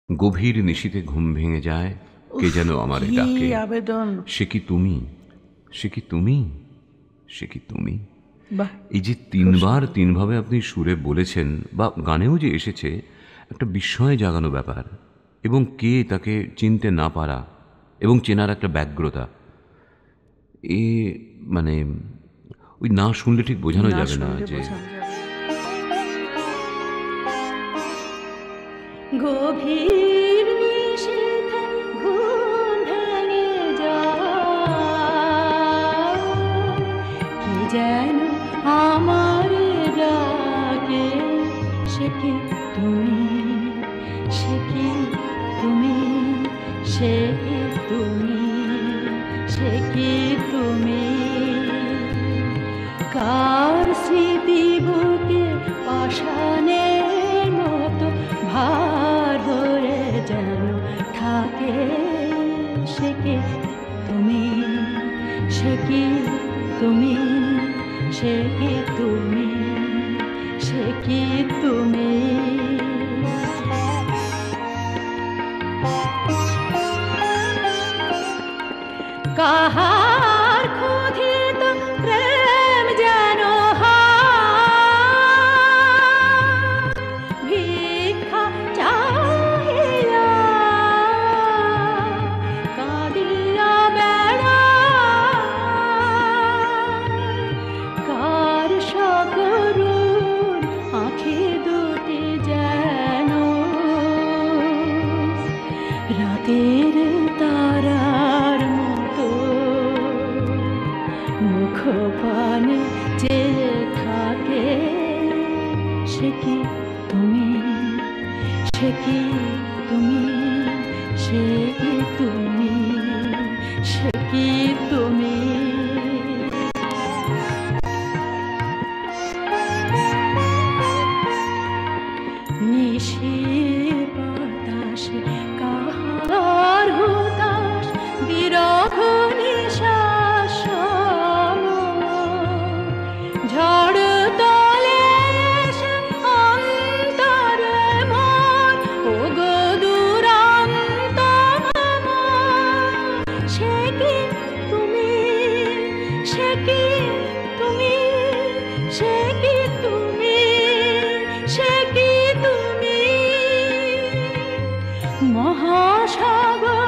গভীর নিশীথে ঘুম ভেঙে যায়, কে যেন আমারে ডাকে, আবেদন, সে কি তুমি, সে কি তুমি, সে কি তুমি। এই যে তিনবার তিনভাবে আপনি সুরে বলেছেন বা গানেও যে এসেছে, একটা বিস্ময় জাগানো ব্যাপার, এবং কে তাকে চিনতে না পারা এবং চেনার একটা ব্যগ্রতা, এ মানে ওই না শুনলে ঠিক বোঝানো যাবে না যে গভীর নিশীথে ঘুম ভেঙে যায়, কে যেন আমার ডাকে, সে কি তুমি, সে কি তুমি, সে কি তুমি, সে কি তুমি। কার স্মৃতি বুকে পাষাণের মতো ভার হয়ে যেন থাকে, সে কি তুমি, সে কি তুমি, সে কি তুমি, সে কি তুমি। কাহার ক্ষুধিত প্রেম যেন ভিক্ষা চাহিয়া কাঁদিয়া বেড়ায়, কার সকরুণ আঁখি দুটি যেন রাতের তারার মতো মুখপানে চেয়ে থাকে, সে কি তুমি, সে কি তুমি, সে কি তুমি, সে কি তুমি। নিশির বাতাসে কাহার হুতাশ বিরহ নিশ্বাস, ঝড় তোলে সে অন্তরে মন, ও গো দুরন্ত মন, সে কি তুমি, সে কি তুমি, সে কি তুমি, সে কি তুমি। মহাসাগর